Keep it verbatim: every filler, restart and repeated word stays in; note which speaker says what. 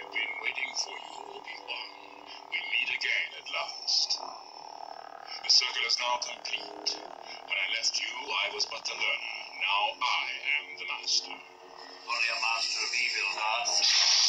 Speaker 1: I've been waiting for you, Obi Wan. We meet again at last. The circle is now complete. When I left you, I was but the learner. Now I am the master.
Speaker 2: Only a master of evil, Darth.